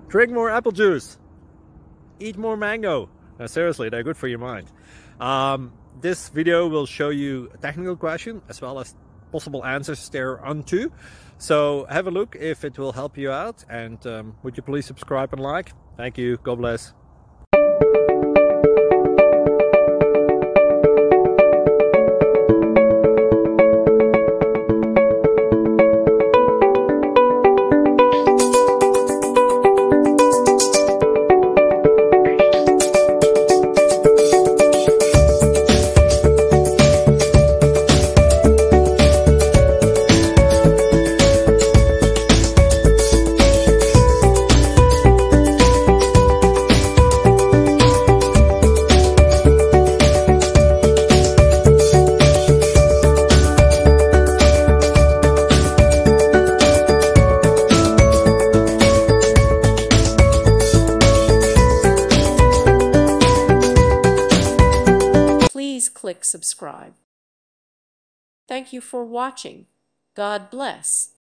Drink more apple juice. Eat more mango. No, seriously, they're good for your mind. This video will show you a technical question as well as possible answers thereunto. So have a look if it will help you out, and would you please subscribe and like? Thank you. God bless. Please click subscribe. Thank you for watching. God bless.